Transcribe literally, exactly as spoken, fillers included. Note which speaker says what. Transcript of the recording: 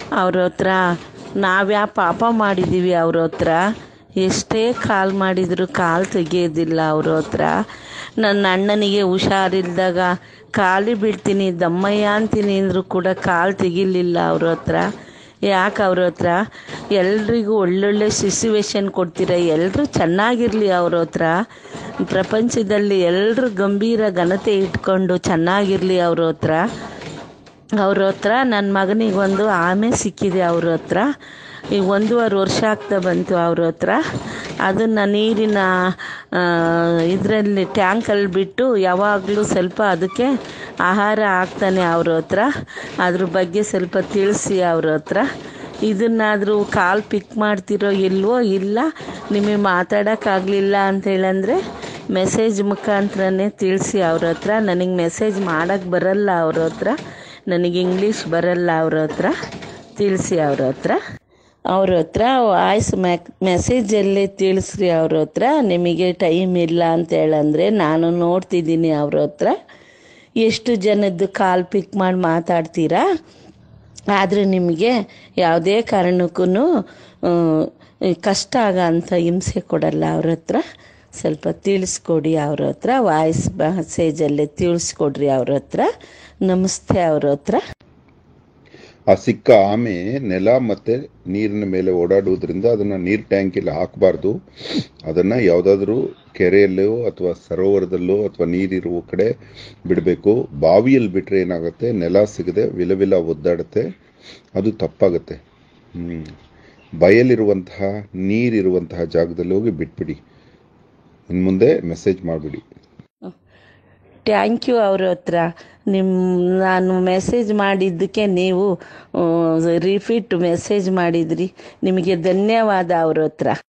Speaker 1: ಅವ್ರ ಹತ್ರ ನಾವ್ಯಾ ಪಾಪ ಮಾಡಿದ್ದೀವಿ. ಅವ್ರ ಹತ್ರ ಎಷ್ಟೇ ಕಾಲ್ ಮಾಡಿದರೂ ಕಾಲು ತೆಗೆಯೋದಿಲ್ಲ. ಅವ್ರ ಹತ್ರ ನನ್ನ ಅಣ್ಣನಿಗೆ ಹುಷಾರಿಲ್ದಾಗ ಕಾಲಿ ಬೀಳ್ತೀನಿ ದಮ್ಮಯ್ಯ ಅಂತೀನಿ ಅಂದರೂ ಕೂಡ ಕಾಲು ತೆಗಿಲಿಲ್ಲ ಅವ್ರ ಹತ್ರ. ಯಾಕೆ ಅವ್ರ ಹತ್ರ ಎಲ್ರಿಗೂ ಒಳ್ಳೊಳ್ಳೆ ಸಿಚುವೇಶನ್ ಕೊಡ್ತೀರ, ಎಲ್ಲರೂ ಚೆನ್ನಾಗಿರಲಿ. ಅವ್ರ ಹತ್ರ ಪ್ರಪಂಚದಲ್ಲಿ ಎಲ್ಲರೂ ಗಂಭೀರ ಘನತೆ ಇಟ್ಕೊಂಡು ಚೆನ್ನಾಗಿರಲಿ. ಅವ್ರ ಹತ್ರ ಅವ್ರ ಹತ್ರ ನನ್ನ ಮಗನಿಗೊಂದು ಆಮೆ ಸಿಕ್ಕಿದೆ. ಅವ್ರ ಹತ್ರ ಈಗ ಒಂದೂವರೆ ವರ್ಷ ಆಗ್ತಾ ಬಂತು. ಅವ್ರ ಹತ್ರ ಅದನ್ನು ನೀರಿನ ಇದರಲ್ಲಿ ಟ್ಯಾಂಕಲ್ಲಿ ಬಿಟ್ಟು ಯಾವಾಗಲೂ ಸ್ವಲ್ಪ ಅದಕ್ಕೆ ಆಹಾರ ಹಾಕ್ತಾನೆ. ಅವ್ರ ಹತ್ರ ಅದ್ರ ಬಗ್ಗೆ ಸ್ವಲ್ಪ ತಿಳಿಸಿ. ಅವ್ರ ಹತ್ರ ಇದನ್ನಾದರೂ ಕಾಲ್ ಪಿಕ್ ಮಾಡ್ತಿರೋ ಇಲ್ವೋ, ಇಲ್ಲ ನಿಮಗೆ ಮಾತಾಡೋಕ್ಕಾಗಲಿಲ್ಲ ಅಂತೇಳಂದರೆ ಮೆಸೇಜ್ ಮುಖಾಂತರನೇ ತಿಳಿಸಿ. ಅವ್ರ ಹತ್ರ ನನಗೆ ಮೆಸೇಜ್ ಮಾಡೋಕ್ಕೆ ಬರಲ್ಲ. ಅವ್ರ ಹತ್ರ ನನಗೆ ಇಂಗ್ಲೀಷ್ ಬರಲ್ಲ. ಅವ್ರ ಹತ್ರ ತಿಳಿಸಿ. ಅವ್ರ ಹತ್ರ ಅವ್ರ ಹತ್ರ ವಾಯ್ಸ್ ಮ್ಯಾಕ್ ಮೆಸೇಜಲ್ಲೇ ತಿಳಿಸ್ರಿ. ಅವ್ರ ಹತ್ರ ನಿಮಗೆ ಟೈಮ್ ಇಲ್ಲ ಅಂತೇಳಂದರೆ ನಾನು ನೋಡ್ತಿದ್ದೀನಿ. ಅವ್ರ ಹತ್ರ ಎಷ್ಟು ಜನದ್ದು ಕಾಲ್ ಪಿಕ್ ಮಾಡಿ ಮಾತಾಡ್ತೀರಾ, ಆದರೆ ನಿಮಗೆ ಯಾವುದೇ ಕಾರಣಕ್ಕೂ ಕಷ್ಟ ಆಗ ಅಂಥ ಹಿಂಸೆ ಕೊಡಲ್ಲ. ಅವ್ರ ಹತ್ರ ಸ್ವಲ್ಪ ತಿಳಿಸ್ಕೊಡಿ. ಅವ್ರ ಹತ್ರ ವಾಯ್ಸ್ ಮೆಸೇಜಲ್ಲೇ ತಿಳಿಸ್ಕೊಡ್ರಿ. ಅವ್ರ ಹತ್ರ ನಮಸ್ತೆ. ಅವ್ರ ಹತ್ರ
Speaker 2: ಆ ಸಿಕ್ಕ ಆಮೆ ನೆಲ ಮತ್ತು ನೀರಿನ ಮೇಲೆ ಓಡಾಡುವುದರಿಂದ ಅದನ್ನು ನೀರು ಟ್ಯಾಂಕಿಲ್ಲಿ ಹಾಕಬಾರ್ದು. ಅದನ್ನು ಯಾವುದಾದ್ರೂ ಕೆರೆಯಲ್ಲೋ ಅಥವಾ ಸರೋವರದಲ್ಲೋ ಅಥವಾ ನೀರಿರುವ ಕಡೆ ಬಿಡಬೇಕು. ಬಾವಿಯಲ್ಲಿ ಬಿಟ್ಟರೆ ಏನಾಗುತ್ತೆ, ನೆಲ ಸಿಗದೆ ವಿಲ ವಿಲ ಒದ್ದಾಡುತ್ತೆ, ಅದು ತಪ್ಪಾಗುತ್ತೆ. ಬಯಲಿರುವಂತಹ ನೀರಿರುವಂತಹ ಜಾಗದಲ್ಲಿ ಹೋಗಿ ಬಿಟ್ಬಿಡಿ. ಇನ್ನು ಮುಂದೆ ಮೆಸೇಜ್ ಮಾಡಿಬಿಡಿ.
Speaker 1: Thank you. ಅವ್ರ ಹತ್ರ ನಿಮ್ಮ ನಾನು ಮೆಸೇಜ್ ಮಾಡಿದ್ದಕ್ಕೆ ನೀವು ರಿಪೀಟ್ ಮೆಸೇಜ್ ಮಾಡಿದ್ರಿ. ನಿಮಗೆ ಧನ್ಯವಾದ. ಅವ್ರ ಹತ್ರ